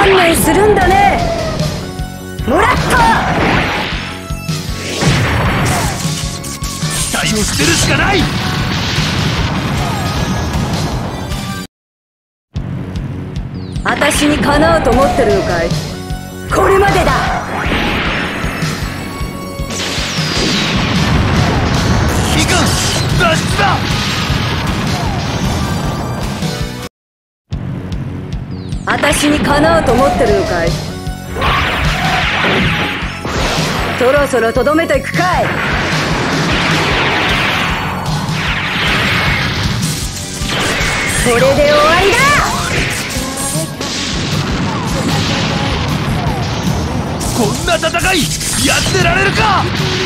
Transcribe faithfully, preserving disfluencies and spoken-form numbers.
観念するんだね。もらった。 期待を捨てるしかない。 私にかなうと思ってるのかい。これまでだ。 悲願脱出だ。 私にかなうと思ってるのかい。そろそろとどめていくかい。これで終わりだ。 こんな戦いやってられるか。